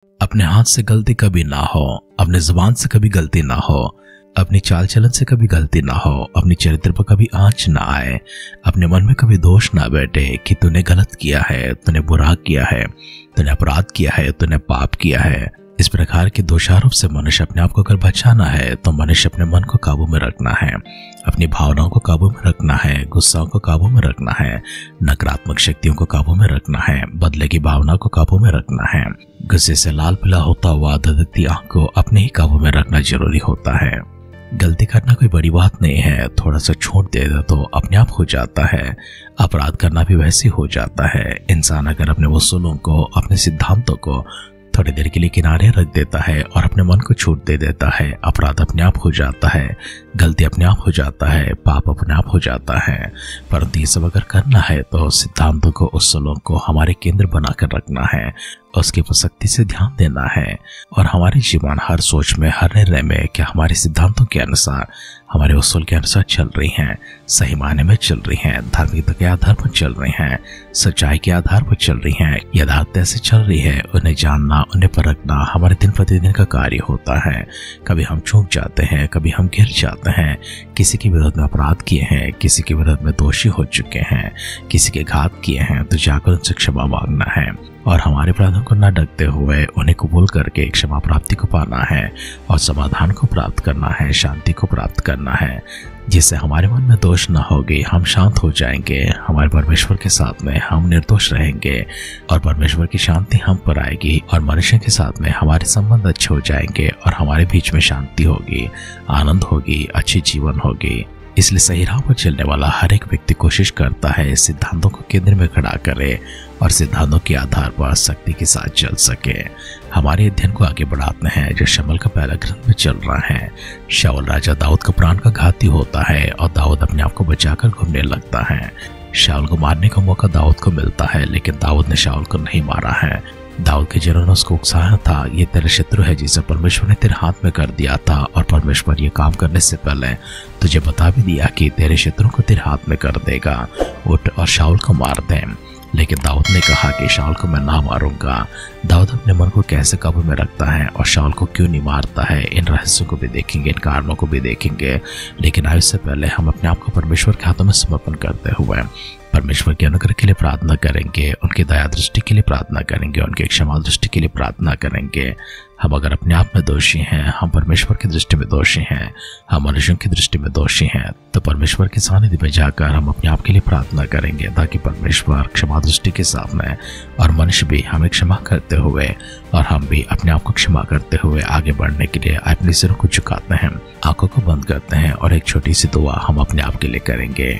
अपने हाथ से गलती कभी ना हो, अपने जुबान से कभी गलती ना हो, अपनी चाल चलन से कभी गलती ना हो, अपनी चरित्र पर कभी आंच ना आए, अपने मन में कभी दोष ना बैठे कि तूने गलत किया है, तूने बुरा किया है, तूने अपराध किया है, तूने पाप किया है। इस प्रकार के दोषारोप से मनुष्य अपने आप को अगर बचाना है तो मनुष्य अपने मन को काबू में रखना है, अपनी भावनाओं को काबू में रखना है, गुस्साओं को काबू में रखना है, नकारात्मक शक्तियों को काबू में रखना है, बदले की भावना को काबू में रखना है। गुस्से से लाल पीला होता हुआ धधकती आंख को अपने ही काबू में रखना जरूरी होता है। गलती करना कोई बड़ी बात नहीं है, थोड़ा सा छूट दे दो तो अपने आप हो जाता है। अपराध करना भी वैसे हो जाता है। इंसान अगर अपने उसूलों को, अपने सिद्धांतों को थोड़ी देर के लिए किनारे रख देता है और अपने मन को छूट दे देता है, अपराध अपने आप हो जाता है, गलती अपने आप हो जाता है, पाप अपने आप हो जाता है। परंतु ये सब अगर करना है तो सिद्धांतों को, उसूलों को हमारे केंद्र बनाकर रखना है, उसकी प्रसक्ति से ध्यान देना है और हमारी जीवन हर सोच में, हर निर्णय में क्या हमारे सिद्धांतों के अनुसार, हमारे उसूल के अनुसार चल रही हैं, सही मायने में चल रही हैं, धार्मिकता के आधार पर चल रही हैं, सच्चाई के आधार पर चल रही हैं, यथार्थ से चल रही है। उन्हें जानना, उन्हें परखना हमारे दिन प्रतिदिन का कार्य होता है। कभी हम चूक जाते हैं, कभी हम गिर जाते हैं, किसी के विरोध में अपराध किए हैं, किसी के विरोध में दोषी हो चुके हैं, किसी के घात किए हैं, तो जाकर उनसे क्षमा मांगना है और हमारे अपराधों को न ढकते हुए उन्हें कबूल करके क्षमा प्राप्ति को पाना है और समाधान को प्राप्त करना है, शांति को प्राप्त करना है, जिससे हमारे मन में दोष न होगी, हम शांत हो जाएंगे, हमारे परमेश्वर के साथ में हम निर्दोष रहेंगे और परमेश्वर की शांति हम पर आएगी और मनुष्य के साथ में हमारे संबंध अच्छे हो जाएंगे और हमारे बीच में शांति होगी, आनंद होगी, अच्छी जीवन होगी। इसलिए सही राह पर चलने वाला हर एक व्यक्ति कोशिश करता है सिद्धांतों को केंद्र में खड़ा करे और सिद्धांतों के आधार पर शक्ति के साथ चल सके। हमारे अध्ययन को आगे बढ़ाते हैं जो शमूएल का पहला ग्रंथ में चल रहा है। शाऊल राजा दाऊद का प्राण का घाती होता है और दाऊद अपने आप को बचाकर घूमने लगता है। शाऊल को मारने का मौका दाऊद को मिलता है, लेकिन दाऊद ने शाऊल को नहीं मारा है। दाऊद के जनों ने उसको उकसाया था, ये तेरे शत्रु है जिसे परमेश्वर ने तेरे हाथ में कर दिया था और परमेश्वर ये काम करने से पहले तुझे बता भी दिया कि तेरे शत्रु को तेरे हाथ में कर देगा, उठ और शाऊल को मार दे। लेकिन दाऊद ने कहा कि शाऊल को मैं ना मारूंगा। दाऊद अपने मन को कैसे काबू में रखता है और शाऊल को क्यों नहीं मारता है, इन रहस्यों को भी देखेंगे, इन कारणों को भी देखेंगे। लेकिन आगे से पहले हम अपने आप को परमेश्वर के हाथों में समर्पण करते हुए परमेश्वर के अनुग्रह के लिए प्रार्थना करेंगे, उनकी दया दृष्टि के लिए प्रार्थना करेंगे, उनकी क्षमा दृष्टि के लिए प्रार्थना करेंगे। हम अगर अपने आप में दोषी हैं, हम परमेश्वर की दृष्टि में दोषी हैं, हम मनुष्यों की दृष्टि में दोषी हैं, तो परमेश्वर के सानिध्य में जाकर हम अपने आप के लिए प्रार्थना करेंगे ताकि परमेश्वर क्षमा दृष्टि के सामने और मनुष्य भी हमें क्षमा करते हुए और हम भी अपने आप को क्षमा करते हुए आगे बढ़ने के लिए अपने सिरों को झुकाते हैं, आंखों को बंद करते हैं और एक छोटी सी दुआ हम अपने आप के लिए करेंगे।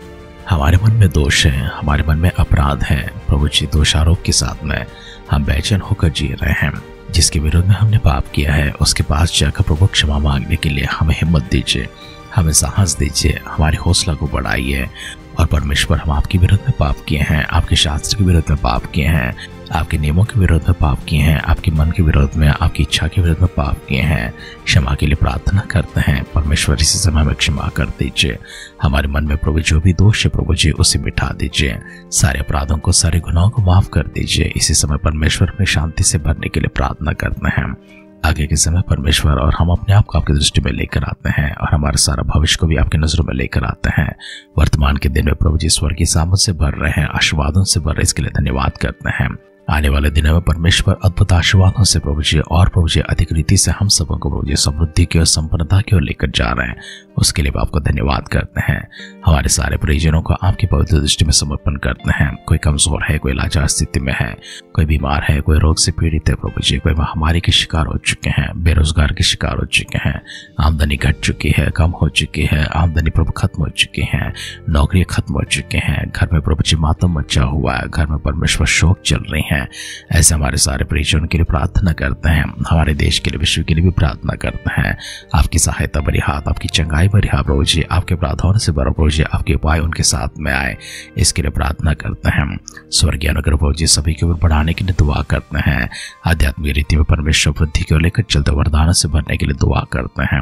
हमारे मन में दोष है, हमारे मन में अपराध है, प्रभु जी दोषारोप के साथ में हम बेचैन होकर जी रहे हैं। जिसके विरोध में हमने पाप किया है उसके पास जाकर प्रभु क्षमा मांगने के लिए हमें हिम्मत दीजिए, हमें साहस दीजिए, हमारे हौसला को बढ़ाइए। और परमेश्वर, हम आपके विरुद्ध में पाप किए हैं, आपके शास्त्र के विरुद्ध में पाप किए हैं, आपके नियमों के विरोध में पाप किए हैं, आपके मन के विरोध में, आपकी इच्छा के विरोध में पाप किए हैं। क्षमा के लिए प्रार्थना करते हैं। परमेश्वर इसी समय में क्षमा कर दीजिए। हमारे मन में प्रभु जो भी दोष है प्रभु जी उसे मिटा दीजिए, सारे अपराधों को, सारे गुनाहों को माफ कर दीजिए। इसी समय परमेश्वर में शांति से भरने के लिए प्रार्थना करते हैं। आगे के समय परमेश्वर और हम अपने आप को आपकी दृष्टि में लेकर आते हैं और हमारे सारा भविष्य को भी आपकी नजरों में लेकर आते हैं। वर्तमान के दिन में प्रभु जी स्वर्गीय सामर्थ से भर रहे हैं, आशीर्वादों से भर रहे, इसके लिए धन्यवाद करते हैं। आने वाले दिनों में परमेश्वर अद्भुत आशीर्वादों से प्रभु जी और प्रभु जी अधिक रीति से हम सबको प्रभु जी समृद्धि की और संपन्नता की ओर लेकर जा रहे हैं, उसके लिए आपको धन्यवाद करते हैं। हमारे सारे परिजनों को आपकी पवित्र दृष्टि में समर्पण करते हैं। कोई कमजोर है, कोई लाचार स्थिति में है, कोई बीमार है, कोई रोग से पीड़ित है प्रभु जी, कोई महामारी के शिकार हो चुके हैं, बेरोजगार के शिकार हो चुके हैं, आमदनी घट चुकी है, कम हो चुकी है, आमदनी प्रभु खत्म हो चुकी है, नौकरी खत्म हो चुके हैं, घर में प्रभु जी मातम मचा हुआ है, घर में परमेश्वर शोक चल रही है। ऐसे हमारे सारे परिजनों के लिए प्रार्थना करते हैं। हमारे देश के लिए, विश्व के लिए भी प्रार्थना करते हैं। आपकी सहायता भरी हाथ, आपकी चंगाई भरी हाथ प्रभु जी, आपके प्रार्थनाओं से भरो प्रभु जी, आपके उपाय उनके साथ में आए, इसके लिए प्रार्थना करते हैं। स्वर्गीय अनुग्रह प्रभु जी सभी के ऊपर बढ़ाने के लिए दुआ करते हैं। आध्यात्मिक रीति में परमेश्वर वृद्धि को लेकर चलते वरदानों से भरने के लिए दुआ करते हैं।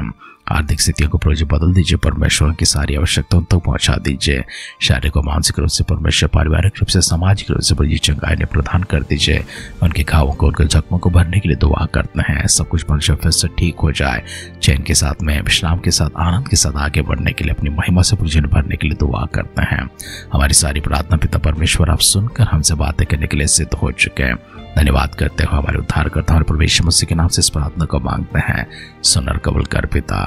आर्थिक स्थितियों को प्रभु जी बदल दीजिए। परमेश्वर की सारी आवश्यकताओं तक पहुंचा दीजिए। शारीरिक और मानसिक रूप से परमेश्वर, पारिवारिक रूप से, सामाजिक रूप से प्रभु जी चंगाई ने प्रदान कर दीजिए। उनके घावों को, उनके जख्मों को भरने के लिए दुआ करते हैं। सब कुछ परमेश्वर फिर से ठीक हो जाए। चैन के साथ में, विश्राम के साथ, आनंद के साथ आगे बढ़ने के लिए, अपनी महिमा से प्रभु जी ने भरने के लिए दुआ करते हैं। हमारी सारी प्रार्थना पिता परमेश्वर आप सुनकर हमसे बातें करने के लिए सिद्ध हो चुके हैं। धन्यवाद करते हो हमारे उद्धारकर्ता और प्रभु यीशु मसीह के नाम से इस प्रार्थना को मांगते हैं। सुनर कबूल कर पिता।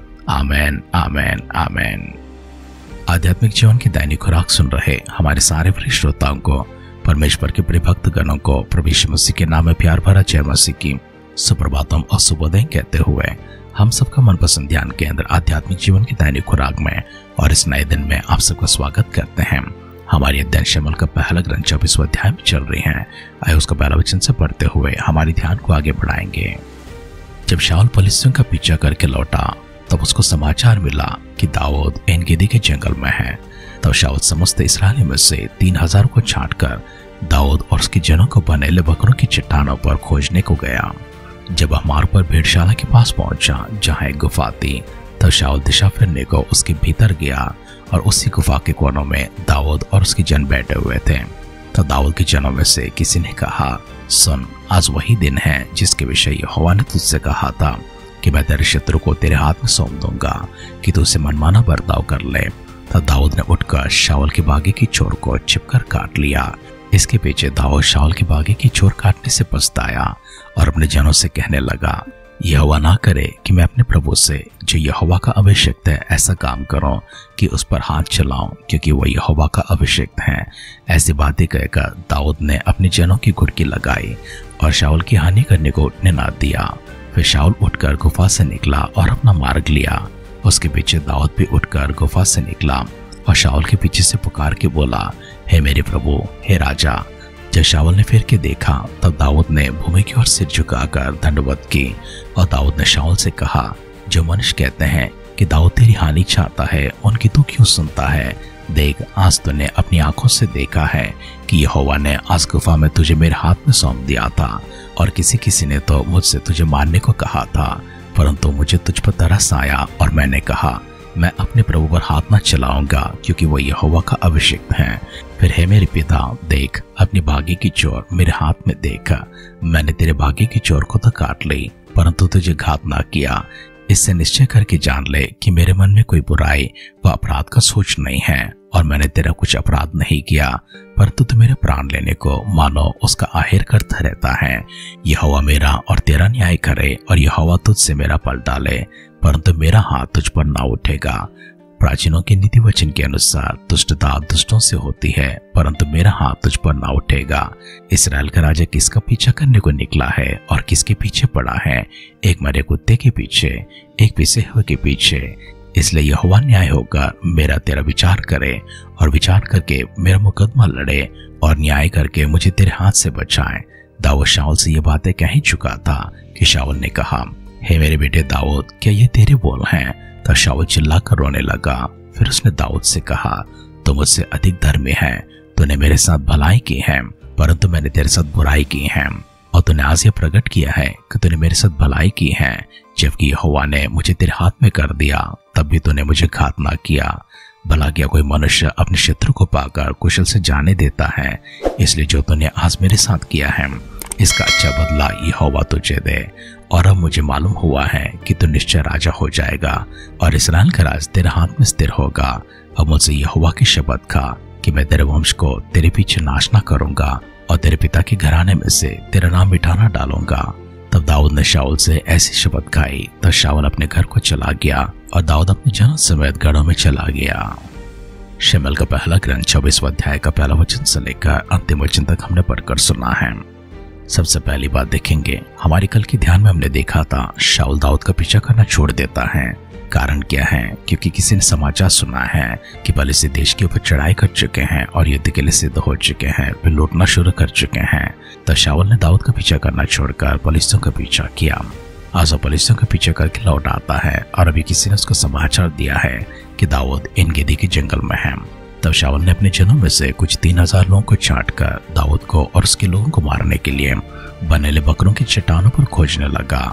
आमेन, आमेन, आमेन। आध्यात्मिक जीवन की दैनिक खुराक सुन रहे हमारे सारे प्रिय श्रोताओं को, परमेश्वर के प्रिय भक्त गणों को प्रभु यीशु मसीह के नाम में प्यार भरा जय मसीह की सुप्रभातम और शुभोदय कहते हुए हम सबका मनपसंद ध्यान केंद्र आध्यात्मिक जीवन की दैनिक खुराक में और इस नए दिन में आप सबका स्वागत करते हैं। हमारी अध्ययन शमल का पहला ग्रंथ 24वां अध्याय में चल रही है। आइए उसका पहला वचन से पढ़ते हुए हमारे ध्यान को आगे बढ़ाएंगे। जब शाऊल फलिस्तियों का पीछा करके लौटा तब उसको समाचार मिला कि दाऊद एनगेदी के जंगल में है। तब शाऊल समस्त इस्राएलियों में से 3000 को छांटकर दाऊद और उसके जनों को बनेले बकरों की चट्टानों पर खोजने को गया। जब वह मार्ग पर भेड़शाला के पास पहुंचा जहां एक गुफा थी, तब शाऊल दिशा फिरने को उसके भीतर गया और उसी गुफा के कोनों में दाऊद और उसके जन बैठे हुए थे। तो दाऊद के जनों में से किसी ने कहा, सुन, आज वही दिन है जिसके विषय यहोवा ने तुझसे कहा था कि मैं तेरे शत्रु को तेरे हाथ में सौंप दूंगा कि तू उसे मनमाना बर्ताव कर ले। तब दाऊद ने उठकर शाऊल के बागे की चोर को छिपकर काट लिया। इसके पीछे दाऊद शाऊल के बागे की चोर काटने से पछताया और अपने जनों से कहने लगा, यहोवा ना करे कि मैं अपने प्रभु से जो यहोवा का अभिषिक्त है ऐसा काम करूं कि उस पर हाथ चलाऊं, क्योंकि वह यहोवा का अभिषिक्त है। ऐसी बातें कहकर दाऊद ने अपने जनों की घुड़की लगाई और शाऊल की हानि करने को उठने ना दिया। फिर शाऊल उठकर गुफा से निकला और अपना मार्ग लिया। उसके पीछे दाऊद भी उठकर गुफा से निकला और शाऊल के पीछे से पुकार के बोला, हे मेरे प्रभु, हे राजा। जब शाऊल ने फिर के देखा तब दाऊद ने भूमि की ओर सिर झुकाकर दंडवत की और दाऊद ने शाऊल से कहा, जो मनुष्य कहते हैं कि दाऊद तेरी हानि चाहता है, उनकी तू क्यों सुनता है? देख, आज तूने अपनी आंखों से देखा है कि यहोवा ने आज गुफा में तुझे मेरे हाथ में सौंप दिया था और किसी ने तो मुझसे तुझे मारने को कहा था, परंतु मुझे तुझ पर तरस आया और मैंने कहा, मैं अपने प्रभु पर हाथ न चलाऊंगा, क्योंकि वह यहोवा का अभिषिक्त है। फिर हे मेरे पिता, देख, अपनी बागी की चोर मेरे हाथ में देखा। मैंने तेरे बागी की चोर को तो काट ली, परंतु तुझे घात ना किया। इससे निश्चय करके जान ले कि मेरे मन में कोई बुराई व अपराध का सोच नहीं है और मैंने तेरा कुछ अपराध नहीं किया, परंतु तू मेरे प्राण लेने को मानो उसका आहेर करता रहता है। यहोवा मेरा और तेरा न्याय करे और यहोवा तुझसे मेरा पल डाले, परंतु मेरा हाथ तुझ पर ना उठेगा। प्राचीनों के नीति वचन के अनुसार दुष्टता दुष्टों से होती है, परंतु मेरा हाथ तुझ पर ना उठेगा। इस्राएल का राजा किसका पीछा करने को निकला है और किसके पीछे पड़ा है? एक मरे कुत्ते के पीछे, एक पिसे हुए के पीछे। इसलिए यहोवा न्याय होकर मेरा तेरा विचार करे और विचार करके मेरा मुकदमा लड़े और न्याय करके मुझे तेरे हाथ से बचाए। दाऊद शाऊल से ये बातें कह ही चुका था कि शाऊल ने कहा, हे मेरे बेटे दाऊद, क्या ये तेरे बोल हैं? तब शाऊल चिल्लाकर रोने लगा। फिर उसने दाऊद से कहा, तू मुझसे अधिक धर्मी है, तूने मेरे साथ भलाई की है, परंतु मैंने तेरे साथ बुराई की है। और तूने आज ये प्रकट किया है कि तूने मेरे साथ भलाई की है, जबकि यहोवा ने मुझे तेरे हाथ में कर दिया, तब भी तूने मुझे घात ना किया। भला क्या कोई मनुष्य अपने शत्रु को पाकर कुशल से जाने देता है? इसलिए जो तूने आज मेरे साथ किया है, इसका अच्छा बदला यहोवा तुझे दे। और अब मुझे मालूम हुआ है कि तू निश्चय राजा हो जाएगा और इस्राएल का राज तेरे हाथ में स्थिर होगा। अब मुझसे यहोवा की शपथ खा कि मैं तेरे वंश को तेरे पीछे नाश न करूंगा और तेरे पिता के घराने में से तेरा नाम मिटाना डालूंगा। तब दाऊद ने शाऊल से ऐसी शपथ खाई। तब शाऊल अपने घर को चला गया और दाऊद अपने जन समेत गढ़ों में चला गया। शमूएल का पहला ग्रंथ 24वां अध्याय का पहला वचन से लेकर अंतिम वचन तक हमने पढ़कर सुना है। सबसे पहली बात देखेंगे, हमारे कल के ध्यान में हमने देखा था शाऊल दाऊद का पीछा करना छोड़ देता है। कारण क्या है? क्योंकि किसी ने समाचार सुना है कि फलिस्ती देश के ऊपर चढ़ाई कर चुके हैं और युद्ध के लिए सिद्ध हो चुके हैं, फिर लूटना शुरू कर चुके हैं। तब शाऊल ने दाऊद का पीछा करना छोड़कर फलिस्तियों का पीछा किया। आज वो फलिस्तियों का पीछा करके लौट आता है और अभी किसी ने उसको समाचार दिया है कि दाऊद एनगेदी के जंगल में है। तब शाऊल ने अपने जनों में से कुछ 3000 लोगों को छांटकर दाऊद को और उसके लोगों को मारने के लिए बनेले बकरों की चट्टानों पर खोजने लगा।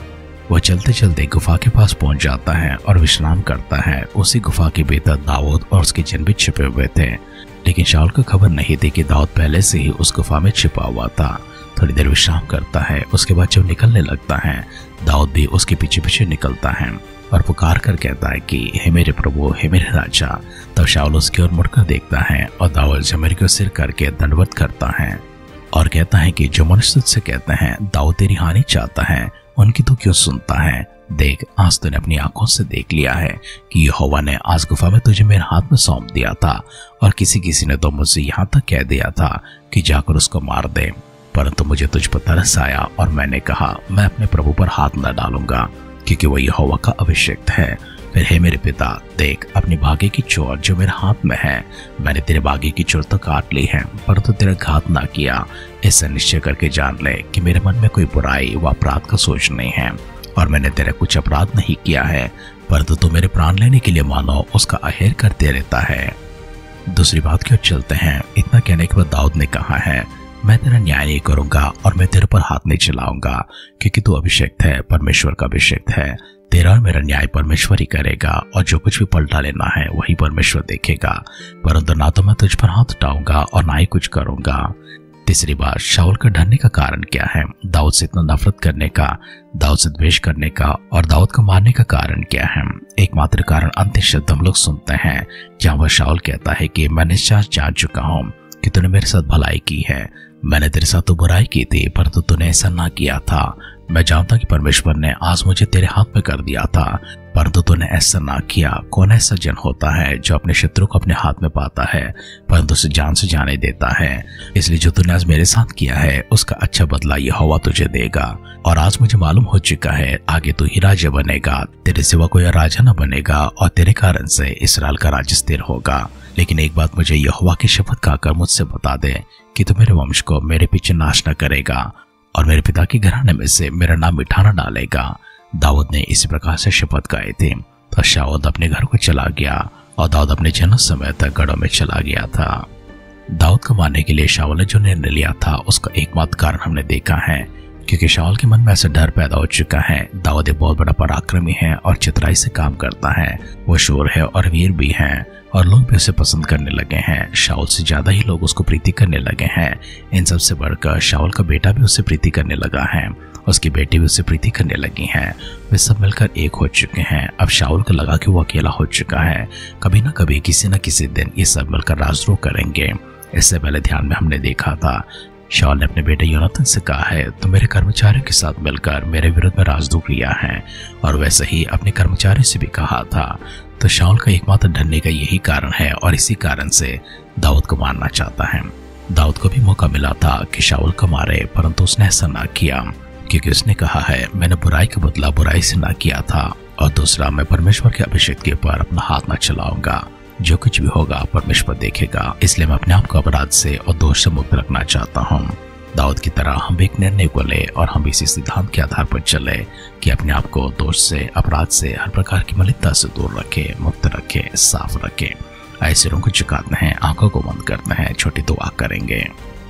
वह चलते चलते गुफा के पास पहुंच जाता है और विश्राम करता है। उसी गुफा के भीतर दाऊद और उसके जन भी छिपे हुए थे, लेकिन शाऊल को खबर नहीं थी कि दाऊद पहले से ही उस गुफा में छिपा हुआ था। थोड़ी देर विश्राम करता है, उसके बाद जब निकलने लगता है, दाऊद भी उसके पीछे पीछे निकलता है और पुकार कर कहता है कि हे मेरे प्रभु, हे मेरे राजा। तब शाऊल उसकी ओर मुड़कर देखता है और दाऊद जमीन को सिर करके दंडवत करता है और कहता है कि जो मनुष्य तुझसे कहते हैं दाऊद तेरी हानि चाहता है, उनकी तो क्यों सुनता है? देख, आज तूने अपनी आंखों से देख लिया है कि यहोवा ने आज गुफा में तुझे मेरे हाथ में सौंप दिया था, और किसी ने तो मुझसे यहाँ तक कह दिया था कि जाकर उसको मार दे। परंतु मुझे तुझ पर तरस आया और मैंने कहा मैं अपने प्रभु पर हाथ न डालूंगा, क्योंकि वह यहोवा का अभिषिक्त है। फिर हे मेरे पिता, देख, अपनी भागे की चोर जो मेरे हाथ में है, मैंने तेरे भागे की चोर तो काट ली है, परंतु तेरा घात ना किया। इससे निश्चय करके जान ले कि मेरे मन में कोई बुराई व अपराध का सोच नहीं है, और मैंने तेरा कुछ अपराध नहीं किया है, परंतु तू मेरे प्राण लेने के लिए मानो उसका अहेर करते रहता है। दूसरी बात क्यों चलते हैं। इतना कहने के बाद दाऊद ने कहा है, मैं तेरा न्याय नहीं करूंगा और मैं तेरे पर हाथ नहीं चलाऊंगा, क्योंकि तू अभिषेक्त है, परमेश्वर का अभिषेक्त है। तेरा और मेरा न्याय परमेश्वर ही करेगा, और जो कुछ भी पलटा लेना है वही परमेश्वर देखेगा। परंतु ना तो मैं तुझ पर हाथ उठाऊंगा और ना ही कुछ करूंगा। तीसरी बात, शाऊल का डरने का कारण क्या है? दाऊद से इतना नफरत करने का, दाऊद से द्वेष करने का और दाऊद को मारने का कारण क्या है? एकमात्र कारण अंतिम शब्द हम लोग सुनते हैं, जहाँ वह शाऊल कहता है कि मैं निश्चय जान चुका हूँ कि तूने मेरे साथ भलाई की है, मैंने तेरे साथ तो बुराई की थी, परंतु तूने ऐसा ना किया था। मैं जानता कि परमेश्वर ने आज मुझे तेरे हाथ में कर दिया था, परंतु तूने ऐसा ना किया। कौन ऐसा जन होता है जो अपने शत्रु को अपने हाथ में पाता है, परंतु उसे जान से जाने देता है? इसलिए जो तूने आज मेरे साथ किया है उसका अच्छा बदला यहोवा तुझे देगा। और आज मुझे मालूम हो चुका है आगे तू ही राजा बनेगा, तेरे सिवा कोई राजा न बनेगा, और तेरे कारण से इस्राएल का राज्य स्थिर होगा। लेकिन एक बात मुझे यहोवा की शपथ खाकर मुझसे बता दे कि तू मेरे वंश को मेरे पीछे नाश न करेगा और मेरे पिता के घराने में से मेरा नाम मिटा न डालेगा। दाऊद ने इसी प्रकार से शपथ खाई थी। तो शाऊल अपने घर को चला गया और दाऊद अपने जन्म समय तक गढ़ों में चला गया था। दाऊद को मारने के लिए शाऊल ने जो निर्णय लिया था उसका एकमात्र कारण हमने देखा है, क्योंकि शाऊल के मन में ऐसा डर पैदा हो चुका है। दाऊद एक बहुत बड़ा पराक्रमी है और चितराई से काम करता है, वो शूर है और वीर भी है, और लोग भी उसे पसंद करने लगे हैं। शाऊल से ज्यादा ही लोग उसको प्रीति करने लगे हैं। इन सबसे बढ़कर शाऊल का बेटा भी उससे प्रीति करने लगा है, उसकी बेटी भी उससे प्रीति करने लगी है। वे सब मिलकर एक हो चुके हैं। अब शाऊल को लगा कि वो अकेला हो चुका है, कभी ना कभी किसी न किसी दिन ये सब मिलकर राजद्रोह करेंगे। इससे पहले ध्यान में हमने देखा था शाऊल ने अपने बेटे योनाथन से कहा है तो मेरे कर्मचारियों के साथ मिलकर मेरे विरुद्ध में राजद्रोह किया है, और वैसे ही अपने कर्मचारियों से भी कहा था। तो शाऊल का एकमात्र डरने का यही कारण है, और इसी कारण से दाऊद को मारना चाहता है। दाऊद को भी मौका मिला था कि शाऊल को मारे, परंतु उसने ऐसा ना किया, क्योंकि उसने कहा है मैंने बुराई का बदला बुराई से ना किया था, और दूसरा मैं परमेश्वर के अभिषेक के ऊपर अपना हाथ न चलाऊंगा। जो कुछ भी होगा परमेश्वर देखेगा, इसलिए मैं अपने आप को अपराध से और दोष से मुक्त रखना चाहता हूँ। दाऊद की तरह हम एक निर्णय को ले और हम इसी सिद्धांत के आधार पर चले कि अपने आप को दोष से, अपराध से, हर प्रकार की मलिनता से दूर रखे, मुक्त रखे, साफ रखे। ऐसे सिरों को झुकाते हैं, आंखों को बंद करते हैं, छोटी दुआ करेंगे।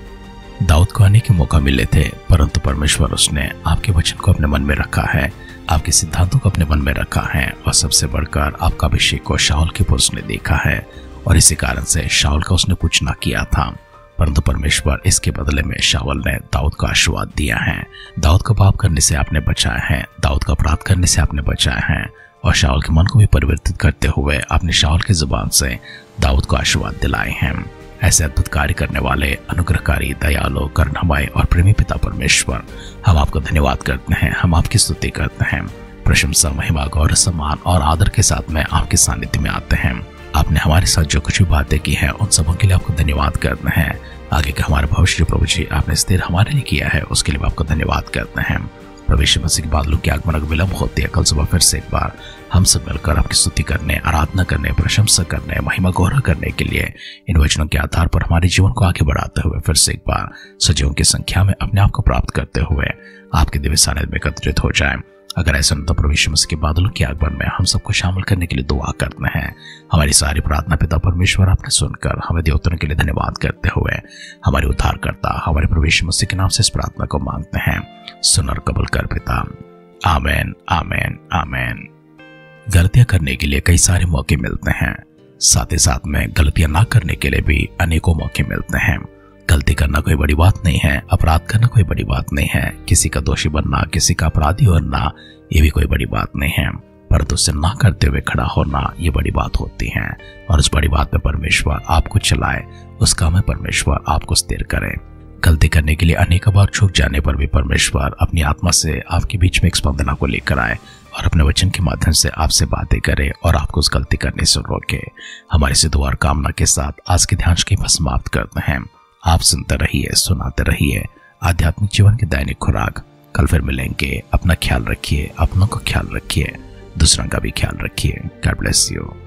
दाऊद को आने के मौका मिले थे, परंतु परमेश्वर उसने आपके वचन को अपने मन में रखा है, आपके सिद्धांतों को अपने मन में रखा है, और सबसे बढ़कर आपका अभिषेक को शाऊल के पुरुष ने देखा है, और इसी कारण से शाऊल का उसने कुछ ना किया था, परंतु परमेश्वर इसके बदले में शाऊल ने दाऊद को आशीर्वाद दिया है। दाऊद को पाप करने से आपने बचाया है, दाऊद को अपराध करने से आपने बचाया है, और शाऊल के मन को भी परिवर्तित करते हुए आपने शाऊल की जुबान से दाऊद को आशीर्वाद दिलाए हैं। ऐसे अद्भुत कार्य करने वाले अनुग्रहकारी, दयालु, करुणामय और प्रेमी पिता परमेश्वर, हम आपको धन्यवाद करते हैं, हम आपकी स्तुति करते हैं। प्रशंसा, महिमा, गौरव, सम्मान और आदर के साथ में आपके सानिध्य में आते हैं। आपने हमारे साथ जो कुछ भी बातें की हैं उन सबों के लिए आपको धन्यवाद करते हैं। आगे का हमारा भविष्य प्रभु जी आपने स्थिर हमारे लिए किया है, उसके लिए आपको धन्यवाद करते हैं। प्रभु यीशु मसीह के बादलों के आगमन का विलंब होती है, कल सुबह फिर से एक बार हम सब मिलकर आपकी स्तुति करने, आराधना करने, प्रशंसा करने, महिमा गौरव करने के लिए इन वचनों के आधार पर हमारे जीवन को आगे बढ़ाते हुए फिर से एक बार सजीवों की संख्या में अपने आप को प्राप्त करते हुए आपके दिव्य सानिध्य में एकत्रित हो जाए। अगर ऐसा तो प्रभु यीशु मसीह के बादलों के आगमन में हम सबको शामिल करने के लिए दुआ करते हैं। हमारी सारी प्रार्थना पिता परमेश्वर आपने सुनकर हमें देवतों के लिए धन्यवाद करते हुए हमारे उद्धारकर्ता हमारे प्रभु यीशु मसीह के नाम से इस प्रार्थना को मांगते हैं। सुन और कबूल कर पिता, आमीन, आमीन, आमीन। गलतियां करने के लिए कई सारे मौके मिलते हैं, साथ ही साथ में गलतियां ना करने के लिए भी अनेकों मौके मिलते हैं। गलती करना कोई बड़ी बात नहीं है, अपराध करना कोई बड़ी बात नहीं है, किसी का दोषी बनना, किसी का अपराधी बनना, ये भी कोई बड़ी बात नहीं है, परंतु उससे ना करते हुए खड़ा होना ये बड़ी बात होती है। और उस बड़ी बात में परमेश्वर आपको चलाए, उस काम में परमेश्वर आपको स्थिर करे। गलती करने के लिए अनेक बार झुक जाने पर भी परमेश्वर अपनी आत्मा से आपके बीच में एक स्पंदना को लेकर आए और अपने वचन के माध्यम से आपसे बातें करे और आपको उस गलती करने से रोके। हमारी से दुआ और कामना के साथ आज के ध्यान की समाप्त करते हैं। आप सुनते रहिए, सुनाते रहिए आध्यात्मिक जीवन की दैनिक खुराक। कल फिर मिलेंगे। अपना ख्याल रखिए, अपनों का ख्याल रखिए, दूसरों का भी ख्याल रखिए। God bless you.